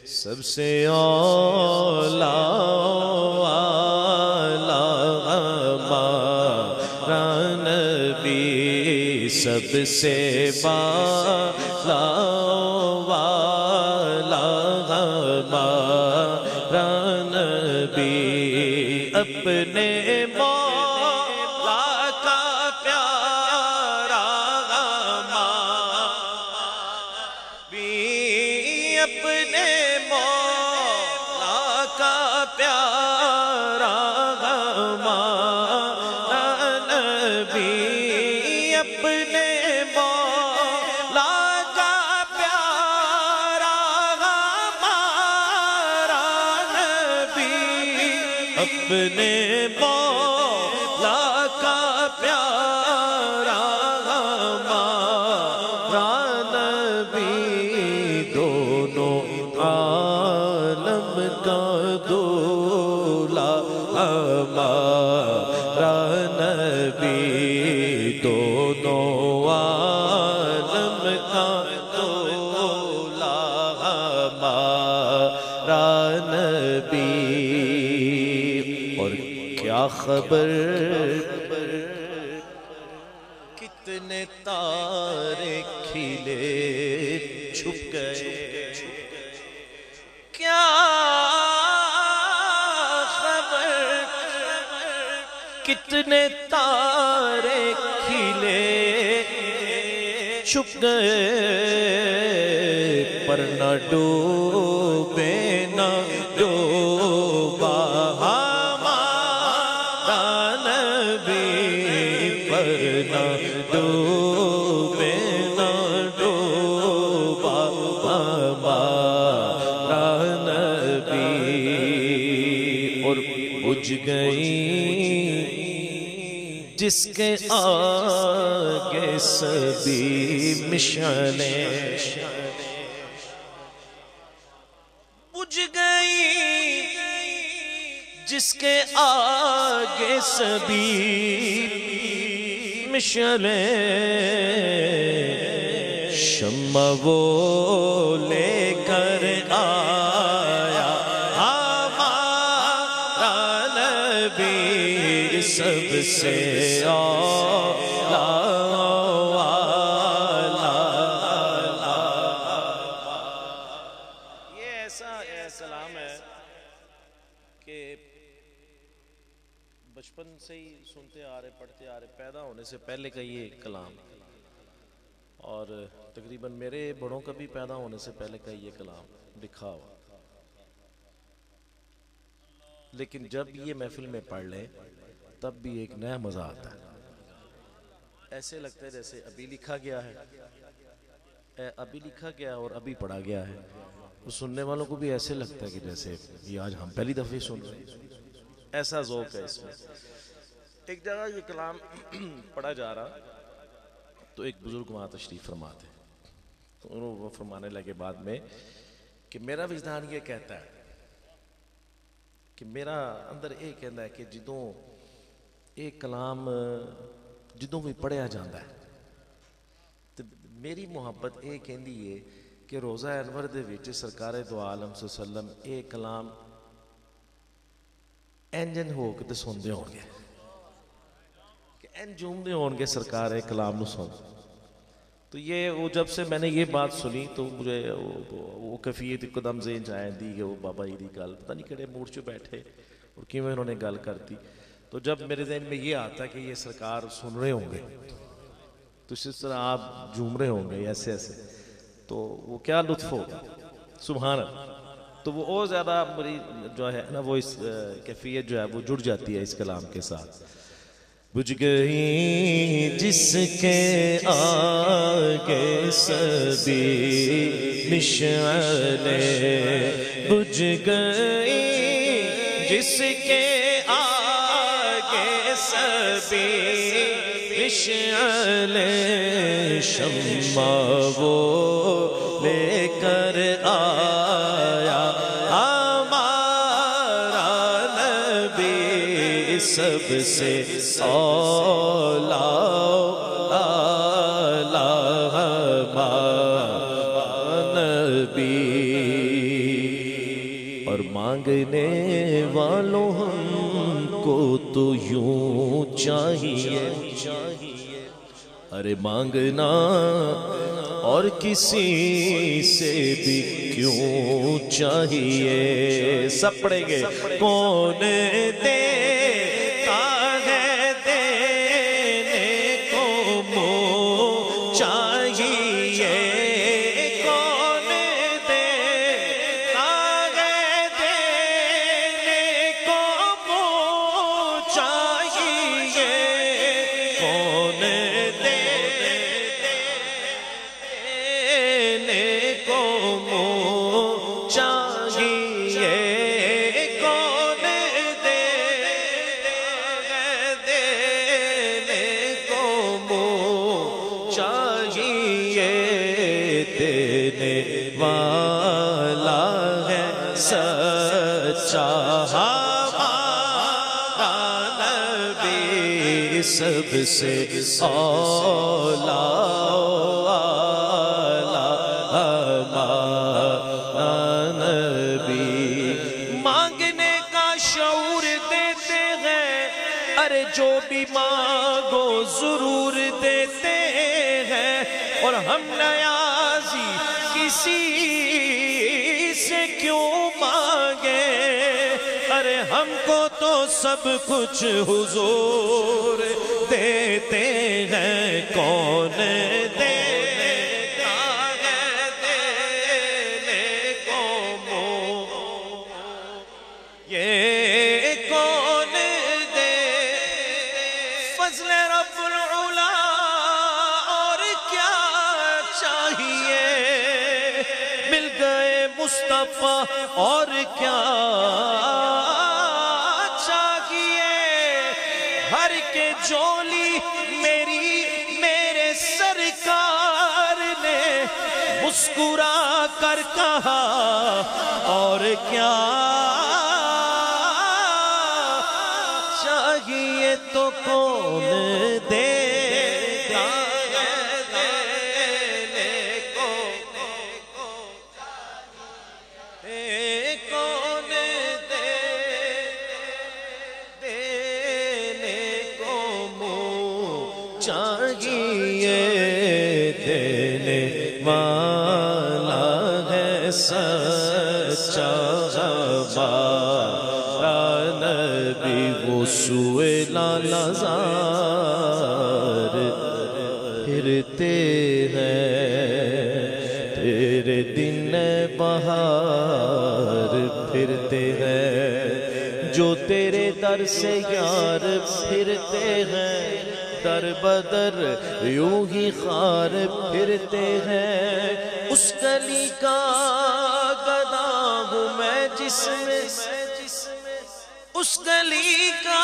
سب سے اولا والا ہمارا نبی، سب سے بالا والا ہمارا نبی، اپنے مولا کا پیارا ہمارا، اپنے مولا کا پیارا ہمارا نبی، اپنے مولا کا پیارا ہمارا نبی، اپنے مولا کا پیارا ہمارا نبی، دونوں عالم کا دولا ہمارا نبی، دونوں عالم کا دولا ہمارا نبی۔ اور کیا خبر کتنے تارے کھلے چھپ گئے، کیا خبر کتنے تارے کھلے چھپ گئے، پر نہ ڈوبے نہ ڈوبا ہمارا نبی، پر نہ ڈوبے نہ ڈوبا ہمارا نبی۔ اور بجھ گئی جس کے آگے سبھی مشعلیں، بجھ گئی جس کے آگے سبھی مشعلیں، شمع وہ لے کر آیا ہمارا نبی، سب سے اولا والا۔ یہ ایسا سلام ہے کہ بچپن سے ہی سنتے آ رہے، پڑھتے آ رہے، پیدا ہونے سے پہلے کا یہ کلام، اور تقریباً میرے بڑوں کا بھی پیدا ہونے سے پہلے کا یہ کلام لکھا ہوا، لیکن جب یہ محفل میں پڑھ لیں تب بھی ایک نیا مزہ آتا ہے، ایسے لگتا ہے جیسے ابھی لکھا گیا ہے، ابھی لکھا گیا اور ابھی پڑھا گیا ہے۔ وہ سننے والوں کو بھی ایسے لگتا ہے کہ جیسے یہ آج ہم پہلی دفعہ سن رہے ہیں، ایسا ذوق ہے اس میں۔ ایک جگہ یہ کلام پڑھا جا رہا تو ایک بزرگ وہاں تشریف فرماتے، تو انہوں وہ فرمانے لگے بعد میں کہ میرا وجدان یہ کہتا ہے کہ میرا اندر یہ کہتا ہے کہ جدوں ایک کلام جدوں بھی پڑھیا جاتا ہے تو میری محبت یہ کہندی ہے کہ روزہ انور دے وچ سرکار دو عالم صلی اللہ علیہ وسلم ایک کلام انجن ہو کے تے سندے ہون گے، کہ انجوم دے ہون گے سرکار ایک کلام نو سن۔ تو یہ وہ جب سے میں نے یہ بات سنی تو مجھے وہ کیفیت قدم ذہن جائیں دی کہ وہ بابا جی دی گل پتہ نہیں کہڑے موڈ چ بیٹھے اور کیویں انہوں نے گل کرتی، تو جب میرے ذہن میں یہ آتا کہ یہ سرکار سن رہے ہوں گے تو اس طرح آپ جھوم رہے ہوں گے ایسے ایسے، تو وہ کیا لطف ہوگا، سبحان اللہ۔ تو وہ اور زیادہ بڑی جو ہے نا وہ اس کیفیت جو ہے وہ جڑ جاتی ہے اس کلام کے ساتھ۔ بجھ گئی جس کے آگے سبھی مشعلیں، بجھ گئی جس کے آگے سبھی مشعلیں، شمع وہ لے کر آیا ہمارا نبی، سب سے اولا ہمارا نبی۔ مانگنے والوں ہم کو تو یوں چاہیے ارے مانگنا اور کسی سے بھی کیوں چاہیے سب پڑھیں گے کون دیتا ہے دینے کو منہ چاہیے کون دیتا ہے دینے کو منہ چاہیے کون سب سے اولا نبی مانگنے کا شعور دیتے ہیں ارے جو بھی مانگو ضرور دیتے ہیں اور ہم نیازی کسی سے کیوں مانگے ارے ہم کو تو سب کچھ حضور دیتے ہیں کون دیتا ہے دینے کو منہ یہ کون دے فضل رب العلا اور کیا چاہیے مل گئے مصطفیٰ اور کیا جولی میرے سرکار نے مسکرا کر کہا اور کیا چاہیے تو کون دیتا ہے دینے کو کون چاہیے دینے والا ہے سچا ہمارا نبی وہ سوئے لالزار پھرتے ہیں تیرے دن بہار پھرتے ہیں جو تیرے در سے یار پھرتے ہیں در بدر یوں ہی خار پھرتے ہیں اس گلی کا گدا ہوں میں جس میں اس گلی کا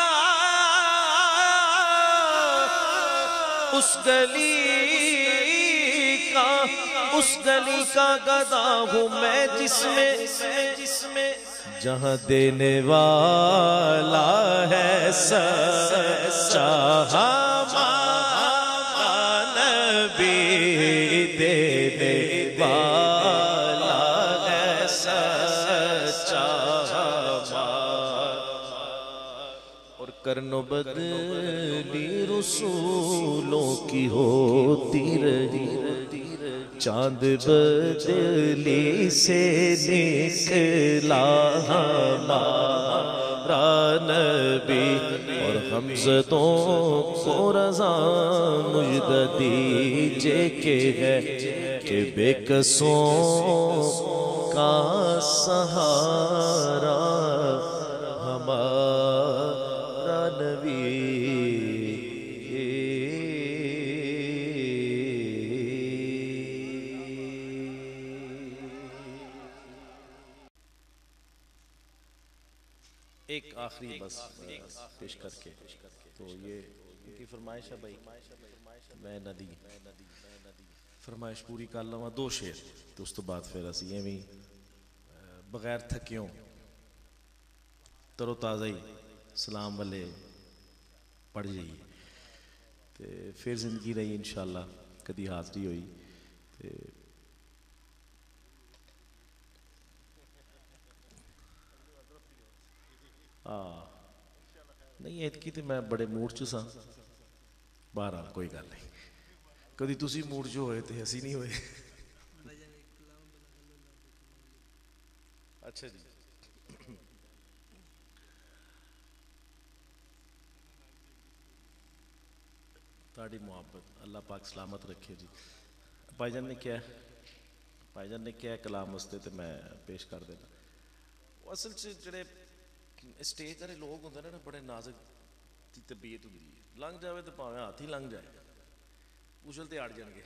گدا ہوں میں جس میں جہاں دینے والا ہے سچا ہمارا نبی دینے والا ہے سچا ہمارا اور کرن و بدلی رسولوں کی ہوتی رہی چاند بدلی سے نکلا ہمارا نبی اور حمزتوں کو رضا مجد دیجے کہ ہے کہ بے کسوں کا سہارا ہمارا نبی ایک آخری بس پیش کر کے تو یہ ان کی فرمائش ہے بھائی میں ندی فرمائش پوری کر لوا دو شعر تو اس تو بعد پھر اسی ایویں بغیر تھکیوں ترو تازہ ہی سلام والے پڑھ جائیے تے پھر زندگی رہی انشاءاللہ کدی حاضری ہوئی تے نہیں ایتਕੀ تو میں بڑے موڈ چ سا بہرحال کوئی گل نہیں کدی تسی موڈ چ ہوئے تو اسی نہیں ہوئے اچھا جی تاڑی محبت اللہ پاک سلامت رکھے جی بھائی جان نے کیا بھائی جان نے کیا کلام واسطے تو میں پیش کر دینا وہ اصل جڑے اسٹیج والے لوگ ہوندے نا بڑے نازک دی طبیعت ہوندی ہے لنگ جاوے تو پاویں ہاتھ ہی لنگ جائے اچھل تے اڑ جان گے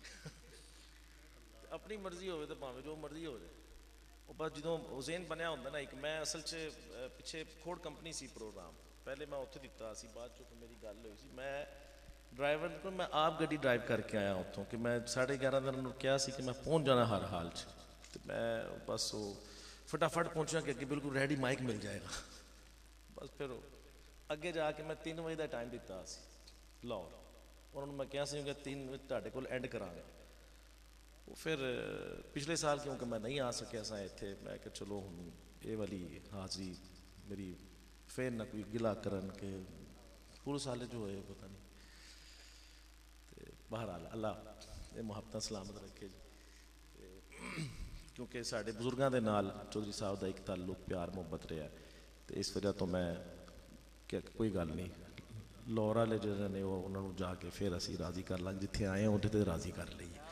اپنی مرضی ہوئے تو پاویں جو مرضی ہو جائے وہ بس جدوں حسین بنیا ہوندا نا ایک میں اصل پیچھے کھوڑ کمپنی سی پروگرام پہلے میں اتنے دتا سی بعد چوں میری گل ہوئی سی میں ڈرائیور کو میں آپ گڈی ڈرائیو کر کے آیا اتوں کہ میں 11:30 دن کیا سی کہ میں پہنچ جانا ہر حال تو میں بس وہ فٹافٹ پہنچا کہ اگے بالکل ریڈی مائک مل جائے گا بس پھر اگے جا کے میں 3 بجے کا ٹائم دیتا سی لاہور انہوں نے میں کیا سی کہ 3 بجے تہاڈے کول اینڈ کرانا وہ پھر پچھلے سال کیونکہ میں نہیں آ سکیا سا اتنے میں کہ چلو ہوں یہ والی حاضری میری پھر نہ کوئی گلا کرن کہ پولیس والے جو ہوئے پتہ نہیں بہرحال اللہ یہ محبت سلامت رکھے جی کیونکہ سارے بزرگوں کے نال چودھری صاحب کا ایک تعلق پیار محبت رہا ہے تو اس وجہ تو میں کہ کوئی گل نہیں لاہور والے جڑے نے وہ انہوں جا کے پھر اسی راضی کر لیں جتنے آئے ہیں اتنے تو راضی کر لئیے